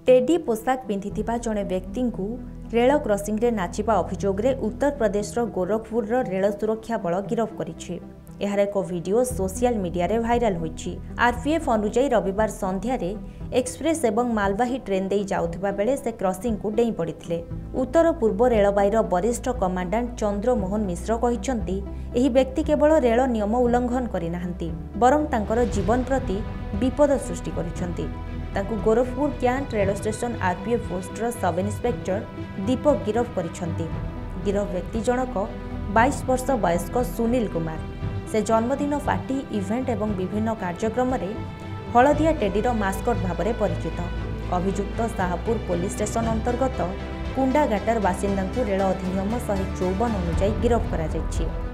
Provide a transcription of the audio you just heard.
Teddy पोशाक पिंधिथिबा जणे व्यक्ति को रेल क्रॉसिंग रे नाचिबा अभियोग रे उत्तर प्रदेश गोरखपुर रेल सुरक्षा बल गिरफ करिछि। एहार एक वीडियो सोशल मीडिया रे भाइराल होइछि। आरपीएफ अनुଯାयी रविवार संध्या रे एक्सप्रेस एवं मालवाही ट्रेन दे जाउथिबा बेले से क्रॉसिंग को डेई पड़िथिले। उत्तर पूर्व रेलबाईर वरिष्ठ कमांडेंट चंद्र मोहन मिश्र कहिसंती एही व्यक्ति केवल रेल नियम उल्लंघन करिनाहांती बरं तांकर जीवन प्रति विपद सृष्टि करिसंती। तांकु Gorakhpur cantt rail station RPF पोस्टर सब इन्स्पेक्टर दीपक गिरफ करिसंती। गिरफ व्यक्ति जनक 22 वर्ष वयस्क सुनील कुमार। से जन्मदिन पार्टी इवेंट एवं विभिन्न कार्यक्रम रे हलदिया टेडीर मास्कट भाव में परिचित। अभियुक्त शाहपुर पुलिस स्टेशन अंतर्गत कुंडाघाटर बासिंदा रेल अधिनियम 154 अनुଯାयी गिरफ करा जायछि।